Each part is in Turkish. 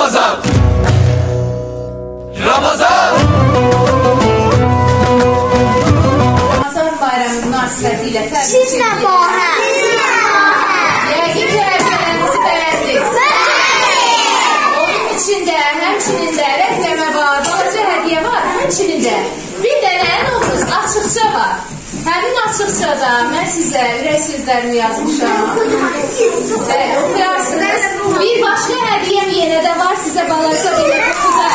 Ramazan. Ramazan. Ramazan bayramı münasibətilə təbrik edirəm. Yəqin ki, əvvəlinizi bəyəndiniz. Onun içində, həmçinin də rəqləmə var, balaca hədiyyə var, həmçinin də bir dənə noxuz açıqça var. Həmin açıqçada mən sizə ürək sözlərimi yazmışam. Oxuyarsınız. Bir başqa hədiyyəm yenə də var sizə balaca bir kutuda.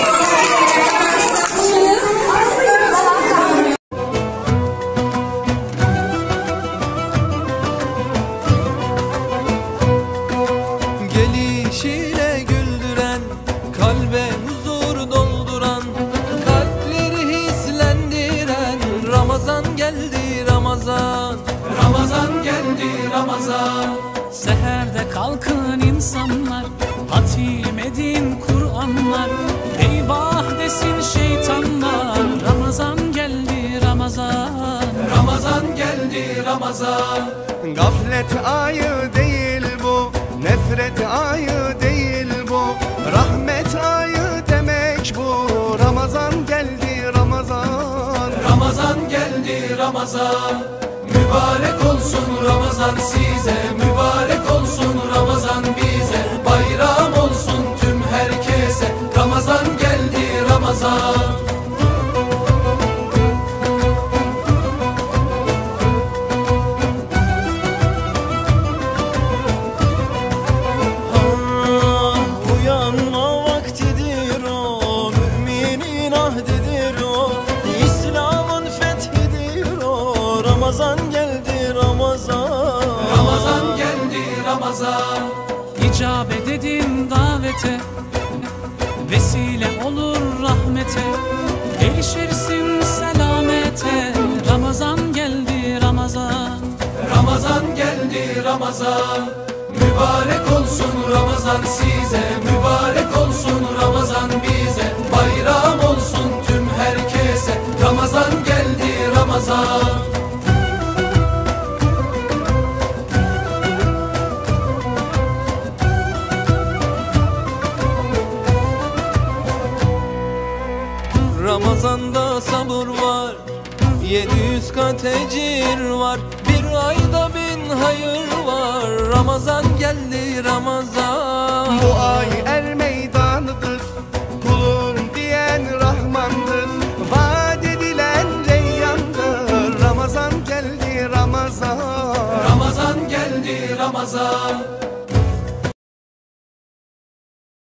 Gelişiyle güldüren, kalbe huzur dolduran, kalpleri hislendiren Ramazan geldi Ramazan. Ramazan geldi Ramazan. Seherde kalkın insanlar, hatim edin Kur'anlar, eyvah desin şeytanlar. Ramazan geldi Ramazan. Ramazan geldi Ramazan. Gaflet ayı değil bu, nefret ayı değil bu, rahmet ayı demek bu. Ramazan geldi Ramazan. Ramazan geldi Ramazan. Mübarek olsun Ramazan size, mübarek olsun Ramazan bize, bayram olsun tüm herkese. Ramazan geldi Ramazan. Uyanma vaktidir o, müminin ahdidir o, İslam'ın fethidir o. Ramazan geldi Ramazan. Ramazan geldi Ramazan. İcabet edin davete, vesile olur rahmete, erişirsin selamete. Ramazan geldi Ramazan. Ramazan geldi Ramazan. Mübarek olsun Ramazan size, mübarek olsun Ramazan bize, bayram olsun tüm herkese. Ramazan geldi Ramazan. Ramazan'da sabır var, 700 kat ecir var, bir ayda 1000 hayır var. Ramazan geldi Ramazan.